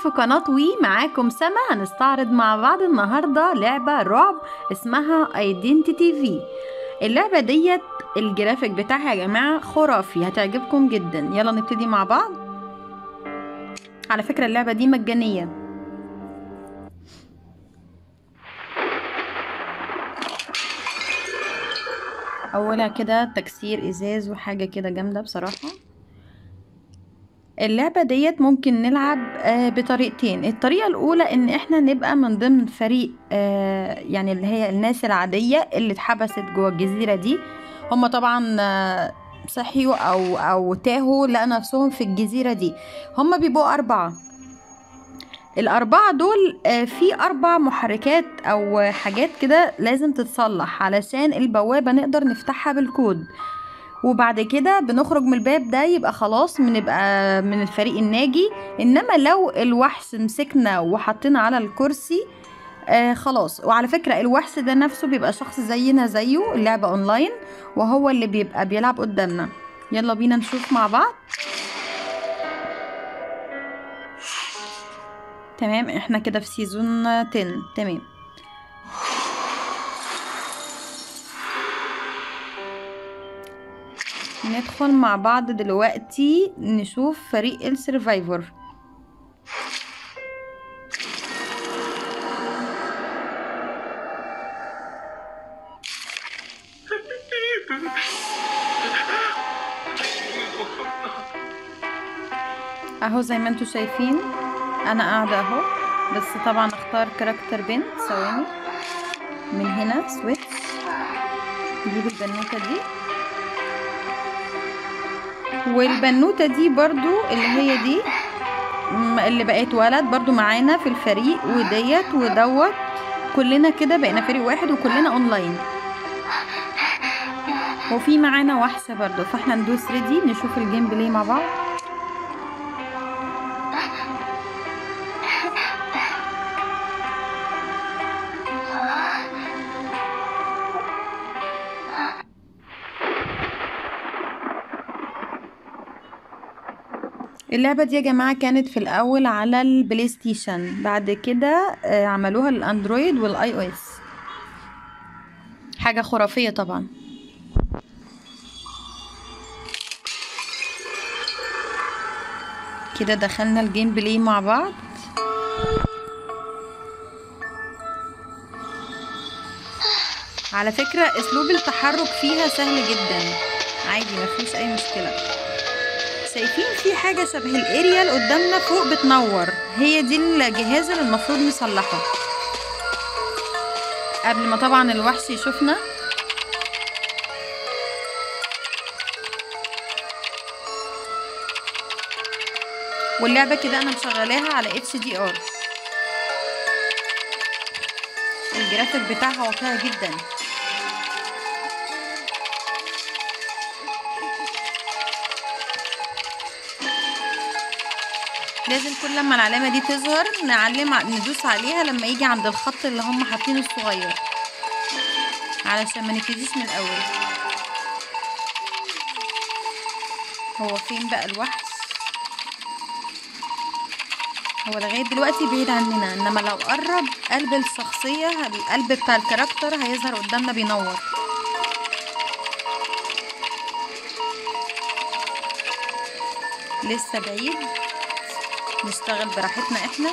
في قناة وي. معاكم سما. هنستعرض مع بعض النهاردة لعبة رعب اسمها Identity V. اللعبة ديت الجرافيك بتاعها يا جماعة خرافي، هتعجبكم جدا. يلا نبتدي مع بعض. على فكرة اللعبة دي مجانية. اولها كده تكسير ازاز وحاجة كده جامدة بصراحة. اللعبة ديت ممكن نلعب بطريقتين. الطريقة الأولى إن إحنا نبقى من ضمن فريق يعني اللي هي الناس العادية اللي اتحبست جوه الجزيرة دي. هما طبعا صحيوا أو تاهوا لقوا نفسهم في الجزيرة دي. هما بيبقوا 4. الأربعة دول في 4 محركات أو حاجات كده لازم تتصلح علشان البوابة نقدر نفتحها بالكود. وبعد كده بنخرج من الباب ده، يبقى خلاص بنبقى من الفريق الناجي. انما لو الوحش مسكنا وحطينا على الكرسي خلاص. وعلى فكرة الوحش ده نفسه بيبقى شخص زينا زيه. اللعبة اونلاين وهو اللي بيبقى بيلعب قدامنا. يلا بينا نشوف مع بعض. تمام، احنا كده في سيزون 10. تمام، ندخل مع بعض دلوقتي نشوف فريق السرفايفر. اهو زي ما انتوا شايفين انا قاعدة اهو، بس طبعا اختار كاركتر بنت. ثواني، من هنا سويتش نجيب البنوتة دي، والبنوتة دي برضو اللي هي دي اللي بقت ولد برضو معانا في الفريق، وديت ودوت كلنا كده بقينا فريق واحد وكلنا اونلاين. وفي معانا وحشة برضو، فاحنا ندوس ريدي نشوف الجيم بلاي مع بعض. اللعبة دي يا جماعة كانت في الأول على البلاي ستيشن، بعد كده عملوها للأندرويد والآي او اس. حاجة خرافية طبعا. كده دخلنا الجيم بلاي مع بعض. على فكرة اسلوب التحرك فيها سهل جدا عادي، مفيش اي مشكلة. شايفين في حاجة شبه الاريال قدامنا فوق بتنور، هي دي الجهاز اللي المفروض نصلحه قبل ما طبعا الوحش يشوفنا. واللعبة كده انا مشغلاها على HDR. الجرافيك بتاعها واقعي جدا. لازم كل لما العلامة دي تظهر ندوس عليها لما يجي عند الخط اللي هم حاطينه الصغير علشان ما نبتديش من الاول. هو فين بقى الوحش؟ هو لغاية دلوقتي بعيد عننا، انما لو قرب قلب الشخصية القلب بتاع الكاركتر هيظهر قدامنا بينور. لسه بعيد، نشتغل براحتنا احنا.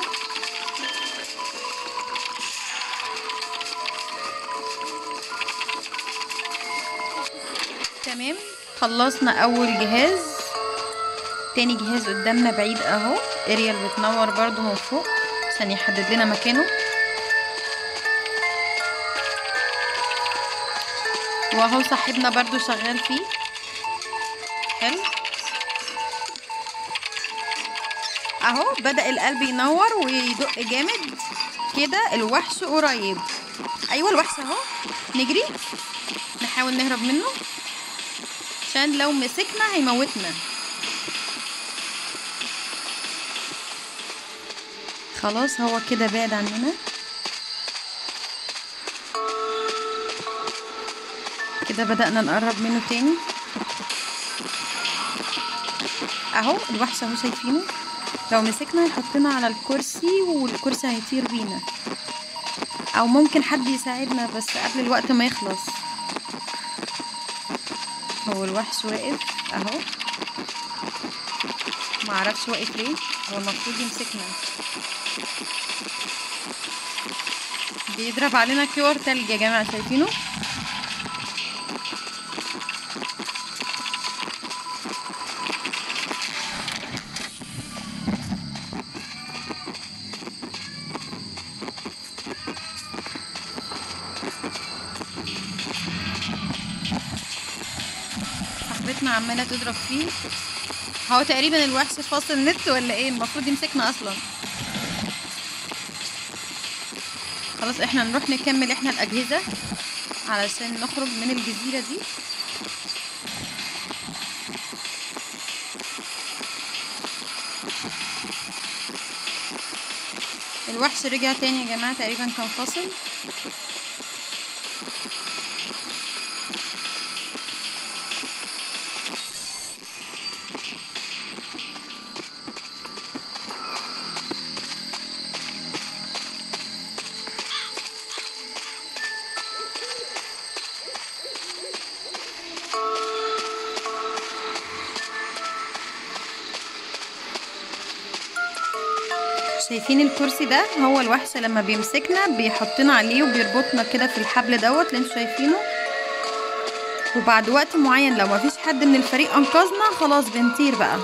تمام، خلصنا اول جهاز. تاني جهاز قدامنا بعيد اهو، اريال بتنور برضو من فوق عشان يحدد لنا مكانه. واهو صاحبنا برضو شغال فيه. حلو اهو، بدأ القلب ينور ويدق جامد كده. الوحش قريب. ايوه الوحش اهو، نجري نحاول نهرب منه عشان لو مسكنا هيموتنا. خلاص هو كده بعد عننا. كده بدأنا نقرب منه تاني اهو. الوحش اهو شايفينه لو مسكنا يحطنا على الكرسي والكرسي هيطير بينا، او ممكن حد يساعدنا بس قبل الوقت ما يخلص. هو الوحش واقف اهو، معرفش واقف ليه، هو المفروض يمسكنا. بيضرب علينا كور تلج يا جماعة، شايفينه؟ صاحبتنا عمالة تضرب فيه. هو تقريبا الوحش فاصل نت ولا ايه؟ المفروض يمسكنا اصلا. خلاص احنا نروح نكمل احنا الاجهزة علشان نخرج من الجزيرة دي. الوحش رجع تاني يا جماعة، تقريبا كان فاصل. شايفين الكرسي ده؟ هو الوحش لما بيمسكنا بيحطنا عليه وبيربطنا كده في الحبل دوت اللي انتوا شايفينه، وبعد وقت معين لو مفيش حد من الفريق انقذنا خلاص بنطير بقى.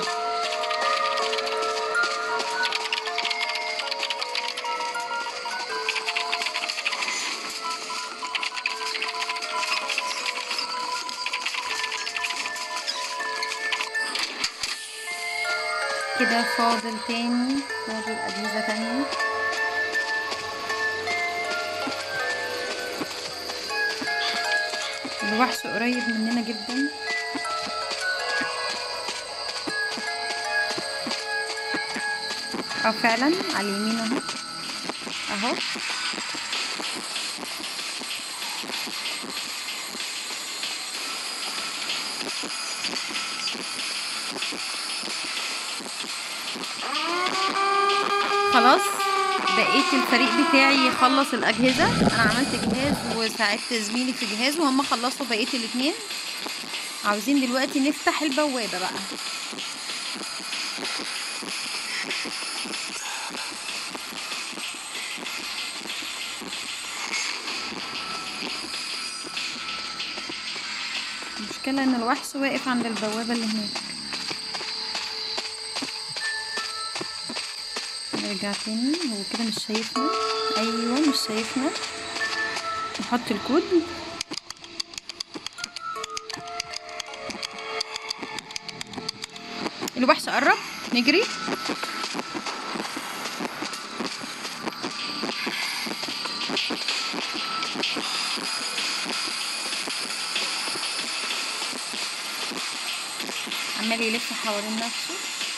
كده فاضل أجهزة تانية. الوحش قريب مننا جدا. فعلا على اليمين اهو. خلاص بقيت الفريق بتاعي يخلص الأجهزة. أنا عملت جهاز وساعدت زميلي في جهاز وهم خلصوا بقية الاتنين. عاوزين دلوقتي نفتح البوابة بقى. المشكلة ان الوحش واقف عند البوابة اللي هناك. نرجع تاني، هو كده مش شايفنا. ايوه مش شايفنا. نحط الكود. الوحش قرب، نجري. عمال يلف حوالين نفسه.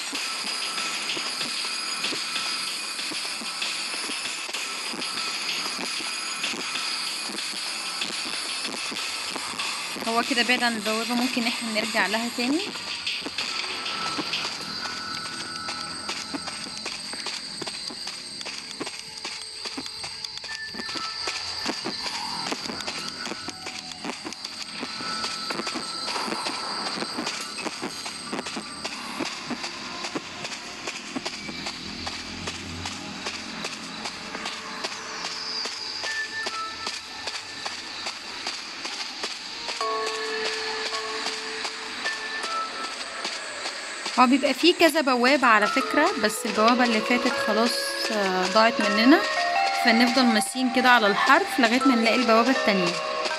هو كده بعيد عن البوابة، ممكن احنا نرجع لها تاني. هو بيبقى فيه كذا بوابة على فكرة، بس البوابة اللي فاتت خلاص ضاعت مننا، فنفضل ماشيين كده على الحرف لغاية ما نلاقي البوابة التانية.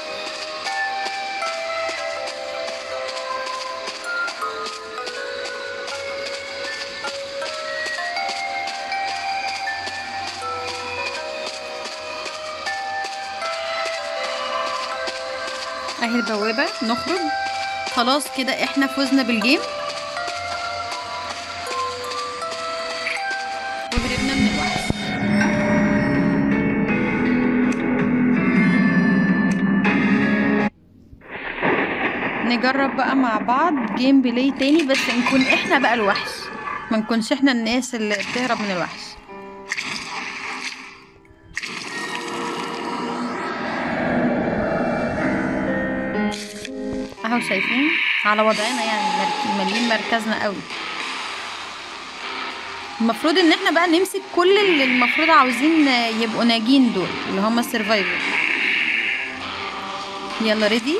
اهي البوابة، نخرج. خلاص كده احنا فزنا بالجيم وهربنا من الوحش. نجرب بقى مع بعض جيم بلاي تاني، بس نكون احنا بقى الوحش. ما نكونش احنا الناس اللي بتهرب من الوحش. اهو شايفين على وضعنا يعني مالين مركزنا قوي. المفروض ان احنا بقى نمسك كل اللي المفروض عاوزين يبقوا ناجين دول اللي هم السرفايفر. يلا ريدي.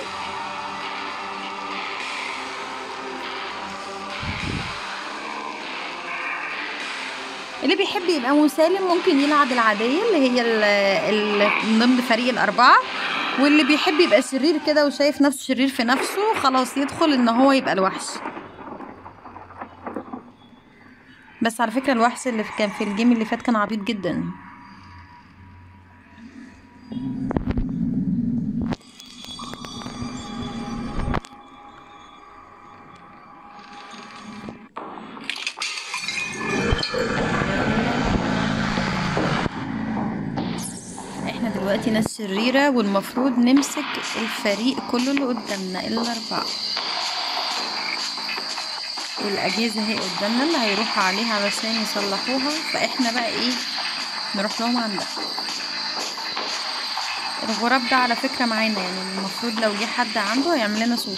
اللي بيحب يبقى مسالم ممكن يلعب العادية اللي هي من ضمن فريق الأربعة، واللي بيحب يبقى شرير كده وشايف نفسه شرير في نفسه خلاص يدخل ان هو يبقى الوحش. بس على فكرة الوحش اللي كان في الجيم اللي فات كان عبيط جدا. احنا دلوقتي ناس شريرة والمفروض نمسك الفريق كله اللي قدامنا الأربعة، والأجهزة هي قدامنا اللي هيروحوا عليها علشان يصلحوها، فاحنا بقى ايه نروح لهم عندها. الغراب ده على فكرة معانا، يعني المفروض لو جه حد عنده هيعمل لنا صوت.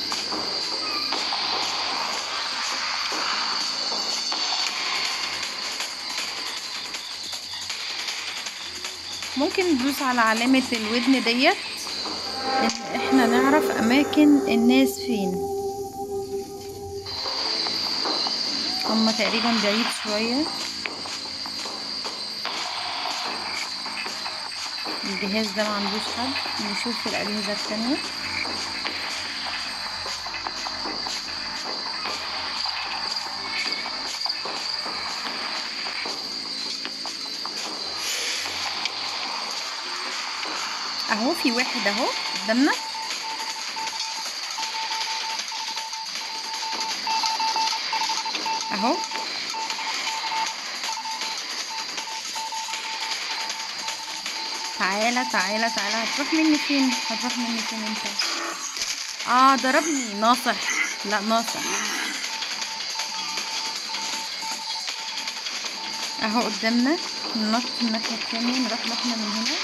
ممكن ندوس على علامة الودن ديت ان احنا نعرف اماكن الناس فين. هما تقريبا بعيد شوية. الجهاز ده معندوش حد، نشوف الأجهزة التانية. اهو في واحد اهو قدامنا. اهو تعالى تعالى تعالى. هتروح مني فين؟ هتروح مني فين انت؟ ضربني ناصح. لا ناصح. اهو قدامنا. ننط الناحية التانية، نروح له احنا من هنا.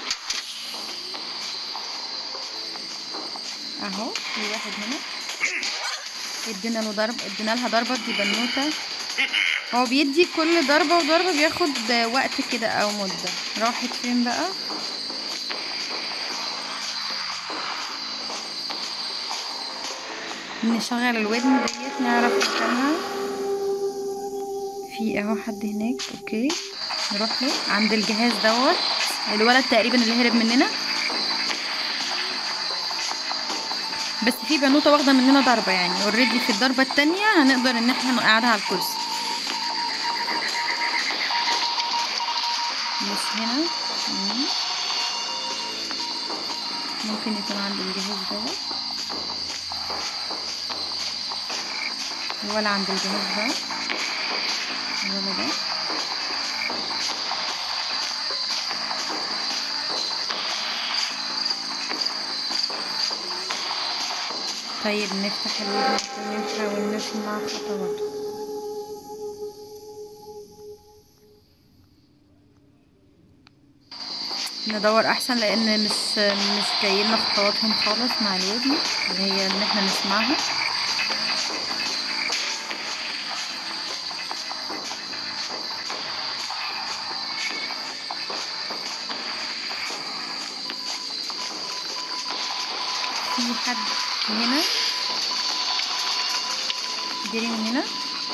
اهو في واحد هنا ادينا له ضرب، ادينا لها ضربة. دي بنوتة. هو بيدي كل ضربة وضربة بياخد وقت كده او مدة. راحت فين بقى؟ نشغل الودن ديت نعرف مكانها. في اهو حد هناك. اوكي نروح له عند الجهاز دوت. الولد تقريبا اللي هرب مننا، بس في بنوته واخده مننا ضربه، يعني اوريدي في الضربه التانية هنقدر ان احنا نقعدها على الكرسي. مش هنا. ممكن يكون عند الجهاز دوت ولا عند الجهاز ده ولا ده. طيب نفتح الودن ونحاول نسمع خطواته. ندور احسن لان مش جايلنا خطواتهم خالص مع الودن اللي هي ان احنا نسمعها. في حد هنا جري من هنا.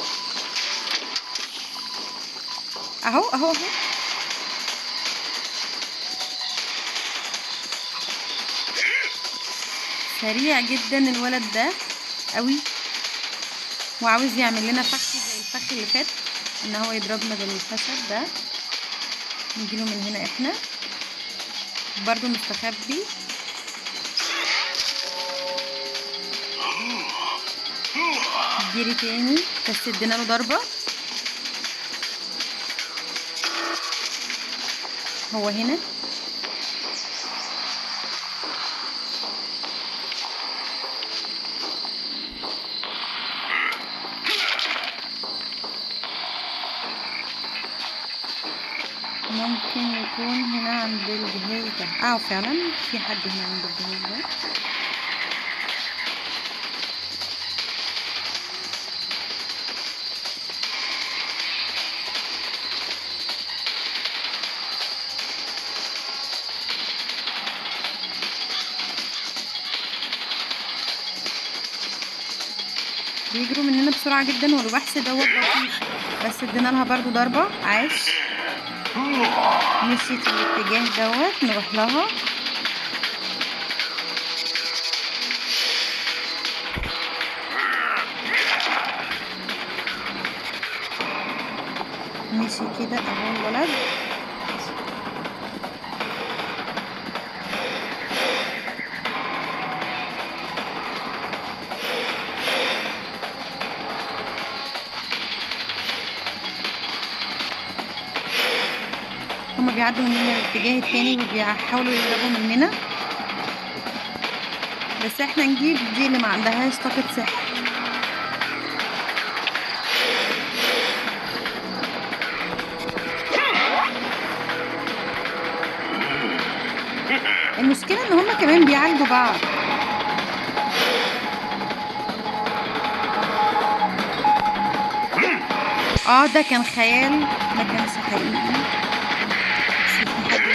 اهو اهو اهو. سريع جدا الولد ده قوي، وعاوز يعمل لنا فخ زي الفخ اللي فات، ان هو يضربنا بالخشب ده. نجيله من هنا احنا برضو مستخبي. جري تاني بس ادينا له ضربة. هو هنا. يكون هنا عند الجهاز ده. فعلا في حد هنا عند الجهاز ده. بيجروا مننا بسرعة جدا، والوحش دوت بطيء، بس ادينا لها برضو ضربة. عاش. مشيت في الاتجاه دوت، نروح لها. مشي كده اهو الولد. هما بيعدوا مننا الاتجاه التاني وبيحاولوا يهربوا مننا، بس احنا نجيب دي اللي ما عندهاش طاقة سحر. المشكلة ان هما كمان بيعالجوا بعض. ده كان خيال، ما كانش حقيقي. بس في حد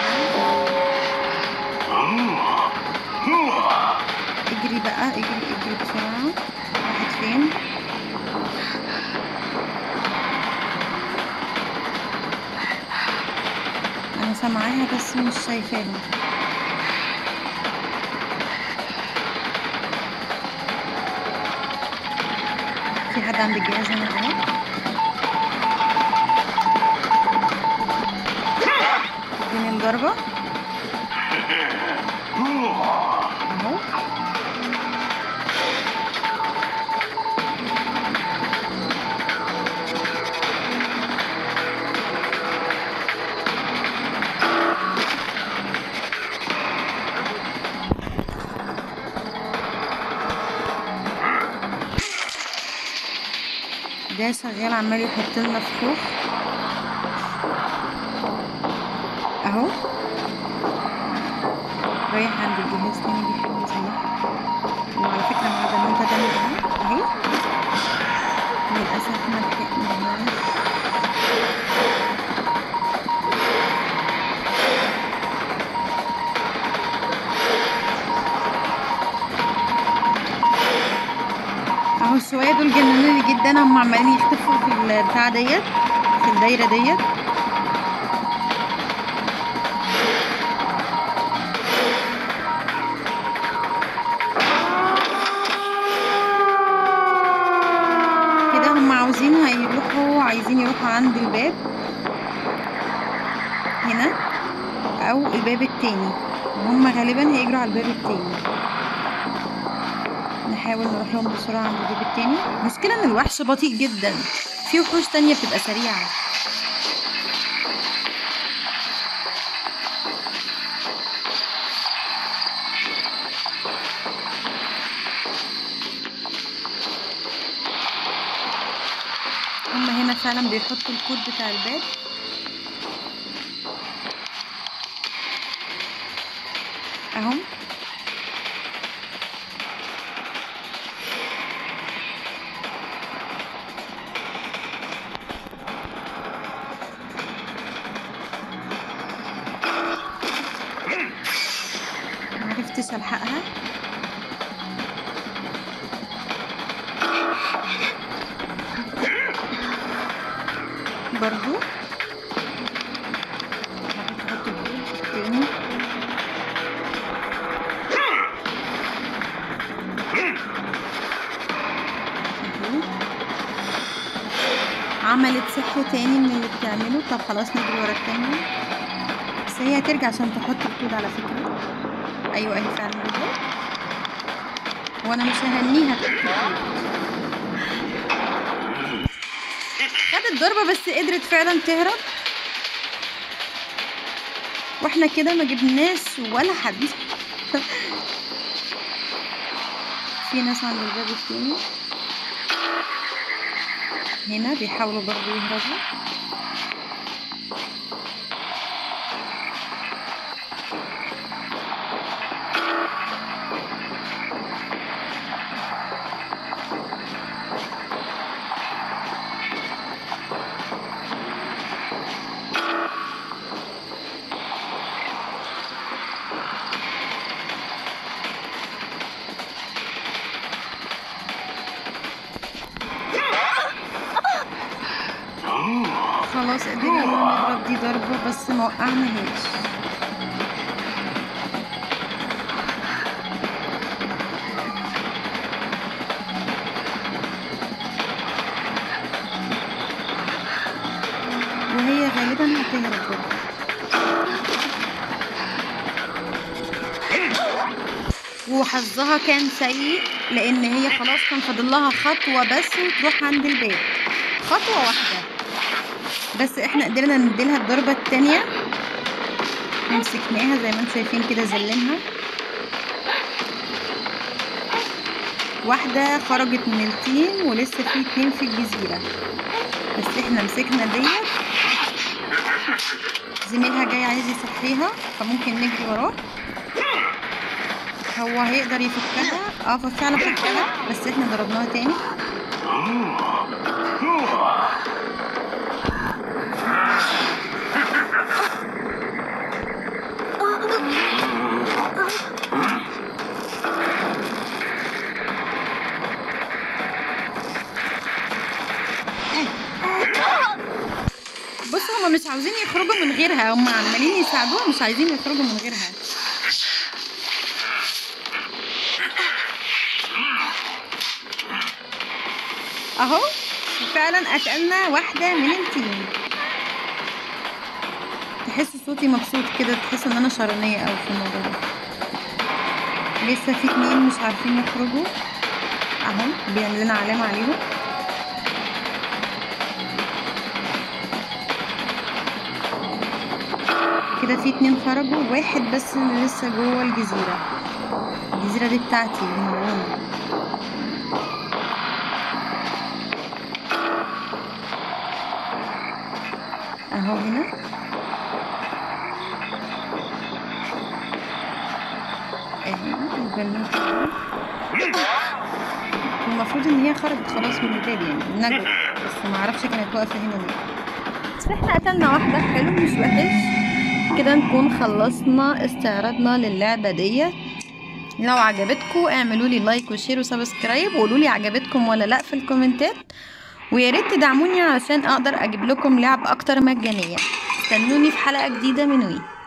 اجري بقى، اجري بسرعة. راحت فين؟ انا سامعاها بس مش شايفاها. في حد عند الجهاز هنا اهو. اديني الضربة اهو. ده شغال عمال يحط لنا فخوخ اهو. رايح عند الجهاز تاني بيحاول يصلحها، وعلى فكرة مع بنوتة تانية اهي. للأسف ما لحقناهاش. اهو الشوية دول جننوني جدا، هم عمالين يختفوا في البتاع ديت، في الدايرة ديت. كده هم عايزين يروحوا عند الباب هنا او الباب التاني، وهم غالبا هيجروا على الباب التاني. نحاول نروح لهم بسرعة عند الباب التاني. المشكلة ان الوحش بطيء جدا، في وحوش تانية بتبقى سريعة. هما هنا فعلا بيحطوا الكود بتاع الباب اهو. معرفتش الحقها. برضو هحط الكود تاني. عملت سحر تاني من اللي بتعمله. طب خلاص نجري ورا التانية، بس هي هترجع عشان تحط الكود على فكرة. ايوه اهي فعلا رجعت، وانا مش ههنيها تحط الكود. خدت ضربة بس قدرت فعلا تهرب، واحنا كده ما جبناش ولا حد. في ناس عند الباب التاني هنا بيحاولوا برضو يهربوا. خلاص قدرنا نضرب دي ضربة بس ما وقعناهاش. وهي غالبا هتهرب برضه. وحظها كان سيء لان هي خلاص كان فاضلها خطوة بس وتروح عند الباب، خطوة واحدة بس احنا قدرنا نديلها الضربة التانية ومسكناها زي ما انتم شايفين كده، زلنها واحدة خرجت من التيم ولسه في 2 في الجزيرة، بس احنا مسكنا ديت. زميلها جاي عايز يصحيها فممكن نجري وراه، هو هيقدر يفكها. ففعلا فكها بس احنا ضربناها تاني. بص هما مش عاوزين يخرجوا من غيرها، هما عمالين يساعدوها مش عايزين يخرجوا من غيرها. اهو فعلا قتلنا واحدة من التيم. تحس صوتي مبسوط كده، تحس ان انا شرانية اوي في الموضوع ده. لسه في 2 مش عارفين يخرجوا اهو، بيعمل لنا علامة عليهم. كده في 2 خرجوا، واحد بس اللي لسه جوه الجزيرة. الجزيرة دي بتاعتي الملعونة. اهو هنا البنوتة المفروض ان هي خرجت خلاص من الباب يعني نجت، بس ما اعرفش كانت واقفة هنا ليه. بس احنا قتلنا واحدة، حلو مش وحش كده. نكون خلصنا استعراضنا للعبة ديت. لو عجبتكم اعملوا لي لايك وشير وسبسكرايب، وقولوا لي عجبتكم ولا لا في الكومنتات، ويا ريت تدعموني عشان اقدر اجيب لكم لعب اكتر مجانية. استنوني في حلقة جديدة من وي.